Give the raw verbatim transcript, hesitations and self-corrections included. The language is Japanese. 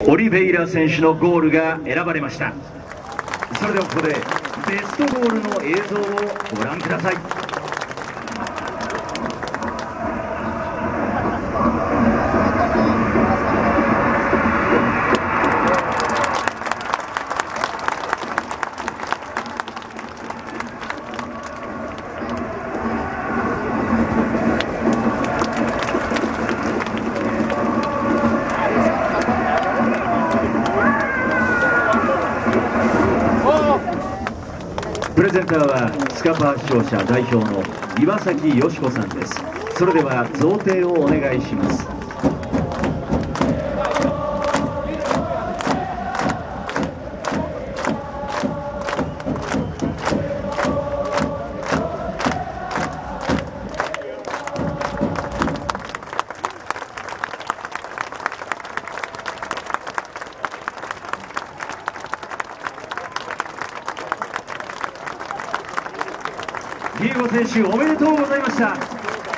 オリベイラ選手のゴールが選ばれました。それではここでベストゴールの映像をご覧ください。プレゼンターはスカパー商社代表の岩崎よし子さんです。それでは贈呈をお願いします。ディエゴ選手、おめでとうございました。